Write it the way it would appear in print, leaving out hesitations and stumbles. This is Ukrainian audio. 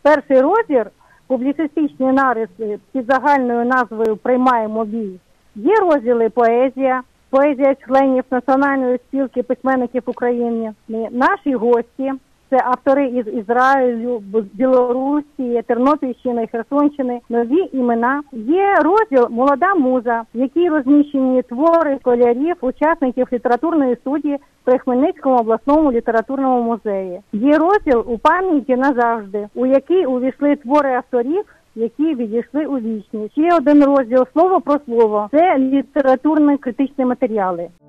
Перший розір публіцистичні нариси під загальною назвою «Приймаємо бій». Є розділи поезія членів Національної спілки письменників України, наші гості, це автори із Ізраїлю, Білорусі, Тернопільщини, Херсонщини, нові імена. Є розділ «Молода муза», в якій розміщені твори школярів, учасників літературної студії при Хмельницькому обласному літературному музеї. Є розділ «У пам'яті назавжди», у який увійшли твори авторів, які відійшли у вічність. Ще один розділ «Слово про слово» – це літературно-критичні матеріали.